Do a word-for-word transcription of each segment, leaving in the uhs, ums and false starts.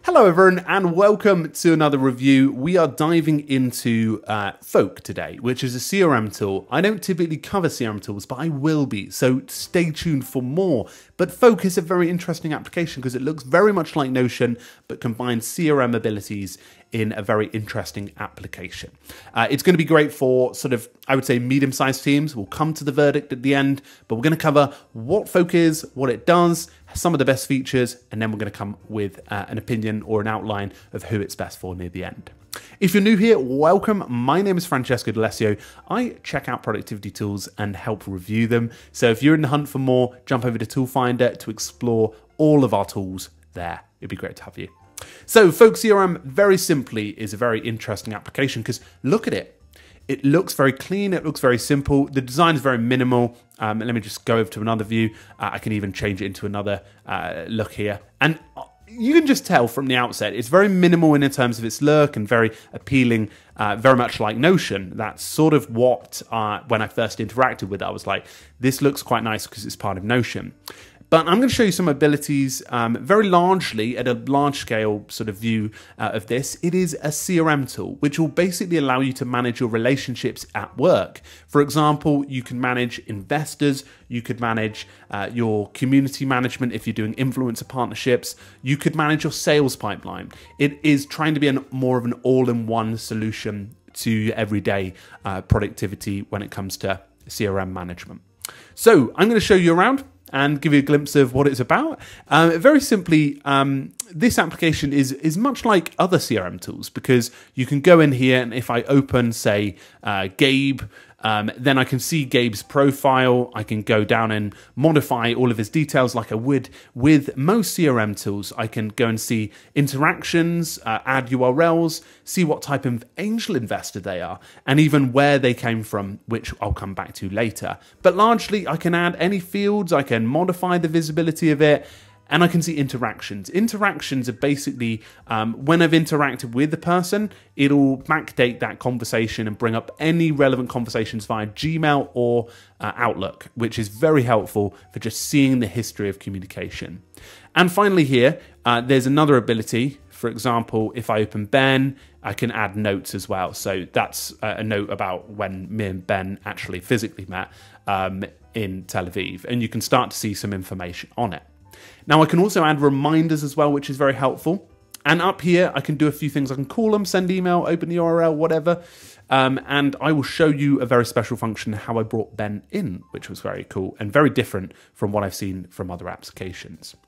Hello everyone and welcome to another review. We are diving into uh, Folk today, which is a C R M tool. I don't typically cover C R M tools, but I will be, so stay tuned for more. But Folk is a very interesting application because it looks very much like Notion, but combines C R M abilities in a very interesting application. Uh, it's going to be great for sort of, I would say, medium-sized teams. We'll come to the verdict at the end, but we're going to cover what Folk is, what it does, some of the best features, and then we're going to come with uh, an opinion or an outline of who it's best for near the end. If you're new here, welcome. My name is Francesco D'Alessio. I check out productivity tools and help review them. So if you're in the hunt for more, jump over to Toolfinder to explore all of our tools there. It'd be great to have you. So Folk C R M, very simply, is a very interesting application because look at it. It looks very clean. It looks very simple. The design is very minimal. Um, let me just go over to another view. Uh, I can even change it into another uh, look here. And you can just tell from the outset, it's very minimal in terms of its look and very appealing, uh, very much like Notion. That's sort of what, uh, when I first interacted with it, I was like, this looks quite nice because it's part of Notion. But I'm going to show you some abilities um, very largely at a large scale sort of view uh, of this. It is a C R M tool, which will basically allow you to manage your relationships at work. For example, you can manage investors, you could manage uh, your community management if you're doing influencer partnerships, you could manage your sales pipeline. It is trying to be an, more of an all-in-one solution to everyday uh, productivity when it comes to C R M management. So I'm going to show you around and give you a glimpse of what it's about. Um, very simply, um, this application is is much like other C R M tools because you can go in here and if I open, say, uh, Gabe, um, then I can see Gabe's profile. I can go down and modify all of his details like I would with most C R M tools. I can go and see interactions, uh, add U R Ls, see what type of angel investor they are, and even where they came from, which I'll come back to later. But largely, I can add any fields, I can modify the visibility of it, and I can see interactions. Interactions are basically, um, when I've interacted with the person, it'll backdate that conversation and bring up any relevant conversations via Gmail or uh, Outlook, which is very helpful for just seeing the history of communication. And finally here, uh, there's another ability. For example, if I open Ben, I can add notes as well. So that's a note about when me and Ben actually physically met um, in Tel Aviv. And you can start to see some information on it. Now I can also add reminders as well, which is very helpful. And up here, I can do a few things. I can call them, send email, open the U R L, whatever. Um, and I will show you a very special function, how I brought Ben in, which was very cool and very different from what I've seen from other applications.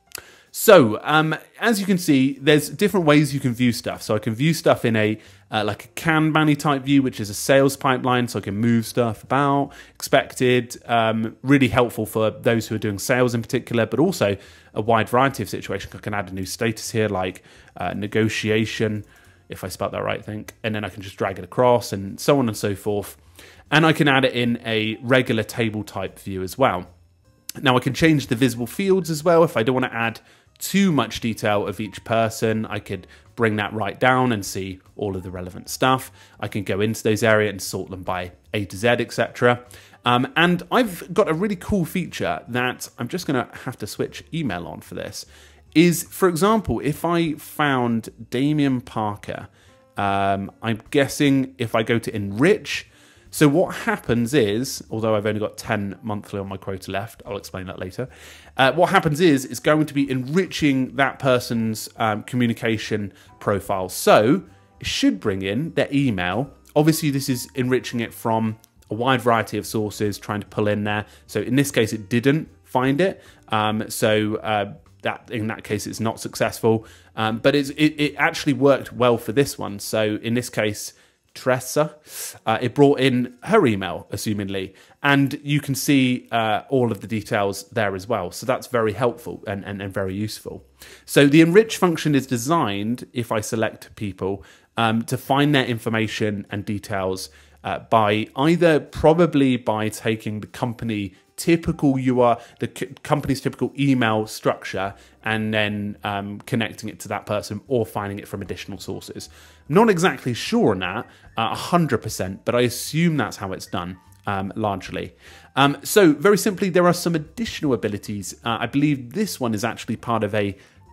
So, um, as you can see, there's different ways you can view stuff. So I can view stuff in a uh, like a Kanban type view, which is a sales pipeline. So I can move stuff about, expected, um, really helpful for those who are doing sales in particular, but also a wide variety of situations. I can add a new status here, like uh, negotiation, if I spelled that right, I think. And then I can just drag it across and so on and so forth. And I can add it in a regular table type view as well. Now I can change the visible fields as well. If I don't want to add too much detail of each person, I could bring that right down and see all of the relevant stuff. I can go into those areas and sort them by A to Z, et cetera. Um, and I've got a really cool feature that I'm just going to have to switch email on for this. Is, for example, if I found Damian Parker, um, I'm guessing if I go to Enrich. So what happens is, although I've only got ten monthly on my quota left, I'll explain that later. Uh, what happens is, it's going to be enriching that person's um, communication profile. So it should bring in their email. Obviously, this is enriching it from a wide variety of sources, trying to pull in there. So in this case, it didn't find it. Um, so uh, that in that case, it's not successful. Um, but it's, it, it actually worked well for this one. So in this case, Tressa, uh, it brought in her email, assumingly, and you can see uh, all of the details there as well. So that's very helpful and, and, and very useful. So the enrich function is designed, if I select people, um, to find their information and details uh, by either probably by taking the company typical U R L, the company's typical email structure, and then um, connecting it to that person or finding it from additional sources. Not exactly sure on that, uh, one hundred percent, but I assume that's how it's done. Um, largely. Um, so very simply, there are some additional abilities. Uh, I believe this one is actually part of a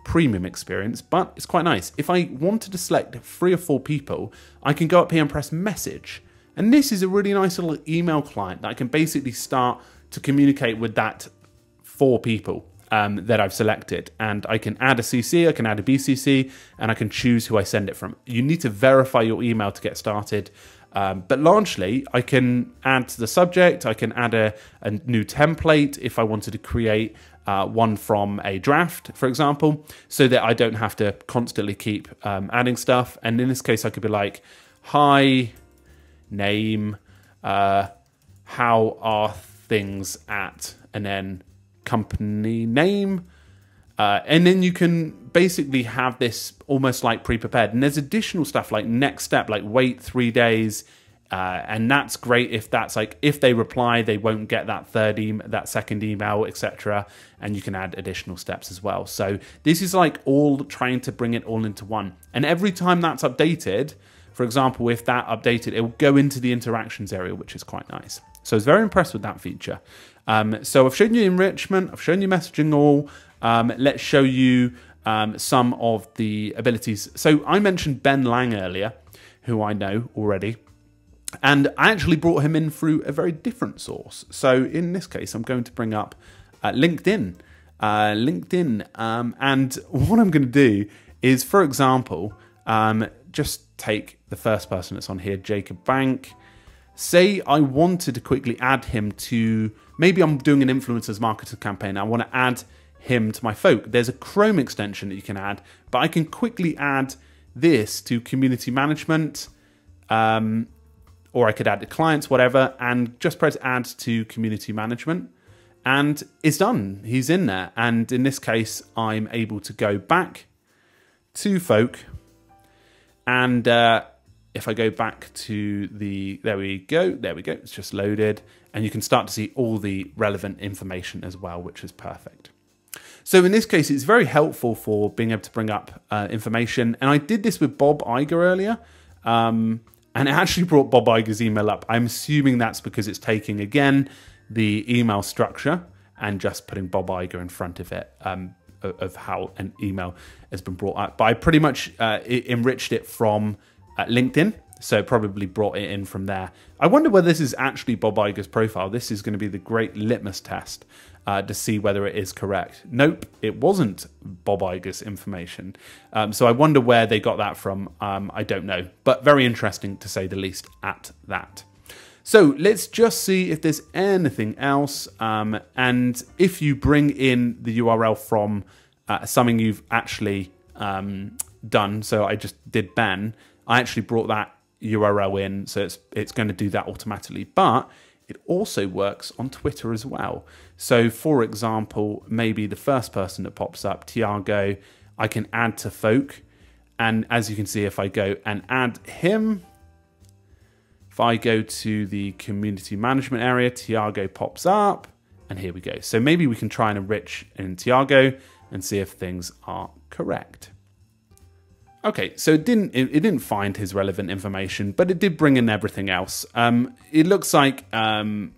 premium experience, but it's quite nice. If I wanted to select three or four people, I can go up here and press message. And this is a really nice little email client that I can basically start to communicate with that four people um, that I've selected. And I can add a C C, I can add a B C C, and I can choose who I send it from. You need to verify your email to get started. Um, but largely, I can add to the subject, I can add a, a new template if I wanted to create uh, one from a draft, for example, so that I don't have to constantly keep um, adding stuff. And in this case, I could be like, hi, name, uh, how are things at, and then company name. Uh, and then you can basically have this almost like pre-prepared. And there's additional stuff like next step, like wait three days. Uh, and that's great if that's like, if they reply, they won't get that third email, that second email, et cetera. And you can add additional steps as well. So this is like all trying to bring it all into one. And every time that's updated, for example, if that updated, it will go into the interactions area, which is quite nice. So I was very impressed with that feature. Um, so I've shown you enrichment, I've shown you messaging all. Um, let's show you um, some of the abilities. So I mentioned Ben Lang earlier, who I know already, and I actually brought him in through a very different source. So in this case, I'm going to bring up uh, LinkedIn. Uh, LinkedIn, um, and what I'm going to do is, for example, um, just take the first person that's on here, Jacob Bank. Say I wanted to quickly add him to, maybe I'm doing an influencers marketer campaign. I want to add him to my folk. There's a Chrome extension that you can add, but I can quickly add this to community management, um, or I could add to clients, whatever, and just press add to community management, and it's done. He's in there. And in this case, I'm able to go back to folk, and uh, if I go back to the, there we go, there we go, it's just loaded, and you can start to see all the relevant information as well, which is perfect. So in this case, it's very helpful for being able to bring up uh, information. And I did this with Bob Iger earlier, um, and it actually brought Bob Iger's email up. I'm assuming that's because it's taking, again, the email structure and just putting Bob Iger in front of it, um, of how an email has been brought up. But I pretty much uh, enriched it from uh, LinkedIn, so probably brought it in from there. I wonder whether this is actually Bob Iger's profile. This is going to be the great litmus test uh, to see whether it is correct. Nope, it wasn't Bob Iger's information. Um, so I wonder where they got that from. Um, I don't know, but very interesting to say the least at that. So let's just see if there's anything else. Um, and if you bring in the U R L from uh, something you've actually um, done, so I just did Ben, I actually brought that U R L in, so it's it's going to do that automatically. But it also works on Twitter as well. So for example, maybe the first person that pops up, Tiago, I can add to folk. And as you can see, if I go and add him, if I go to the community management area, Tiago pops up, and here we go. So maybe we can try and enrich in Tiago and see if things are correct. Okay, so it didn't it, it didn't find his relevant information, but it did bring in everything else. Um, it looks like um,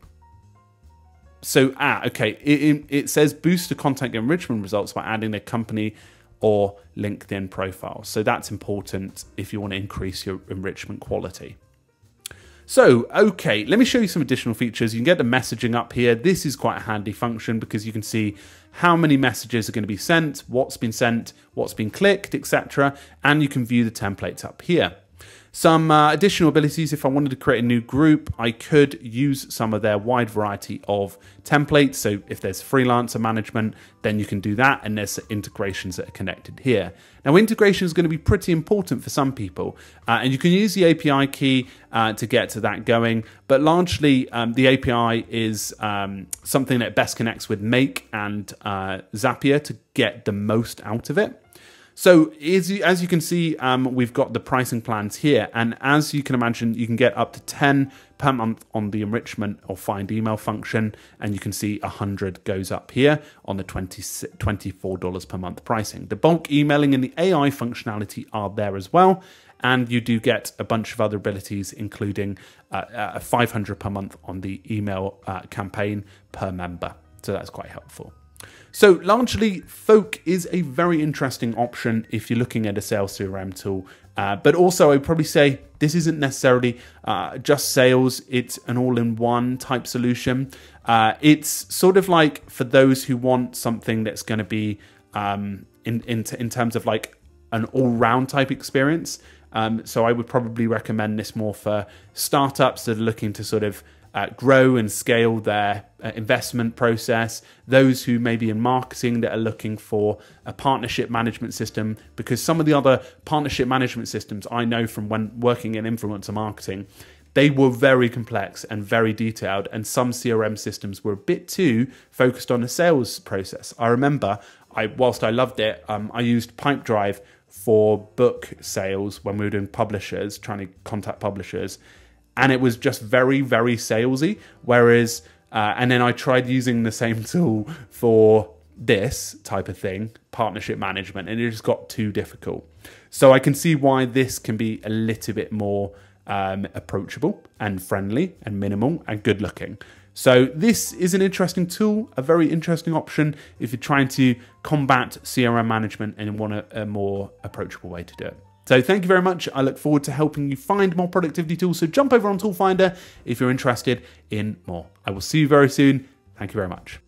so ah okay. It, it, it says boost the content enrichment results by adding their company or LinkedIn profile. So that's important if you want to increase your enrichment quality. So, okay, let me show you some additional features. You can get the messaging up here. This is quite a handy function because you can see how many messages are going to be sent, what's been sent, what's been clicked, et cetera. And you can view the templates up here. Some uh, additional abilities, if I wanted to create a new group, I could use some of their wide variety of templates. So if there's freelancer management, then you can do that. And there's integrations that are connected here. Now, integration is going to be pretty important for some people. Uh, and you can use the A P I key uh, to get to that going. But largely, um, the A P I is um, something that best connects with Make and uh, Zapier to get the most out of it. So as you, as you can see, um, we've got the pricing plans here. And as you can imagine, you can get up to ten per month on the enrichment or find email function. And you can see one hundred goes up here on the twenty-four dollars per month pricing. The bulk emailing and the A I functionality are there as well. And you do get a bunch of other abilities, including uh, uh, five hundred per month on the email uh, campaign per member. So that's quite helpful. So largely, Folk is a very interesting option if you're looking at a sales C R M tool. Uh, but also, I would probably say this isn't necessarily uh, just sales. It's an all-in-one type solution. Uh, it's sort of like for those who want something that's going to be um, in, in, in terms of like an all-round type experience. Um, so I would probably recommend this more for startups that are looking to sort of uh, grow and scale their uh, investment process, those who may be in marketing that are looking for a partnership management system, because some of the other partnership management systems I know from when working in influencer marketing, they were very complex and very detailed, and some C R M systems were a bit too focused on the sales process. I remember, I whilst I loved it, um, I used Pipedrive for book sales when we were doing publishers, trying to contact publishers, and it was just very, very salesy. Whereas, uh, and then I tried using the same tool for this type of thing, partnership management, and it just got too difficult. So I can see why this can be a little bit more um, approachable and friendly and minimal and good looking. So this is an interesting tool, a very interesting option if you're trying to combat C R M management and want a, a more approachable way to do it. So thank you very much. I look forward to helping you find more productivity tools. So jump over on Toolfinder if you're interested in more. I will see you very soon. Thank you very much.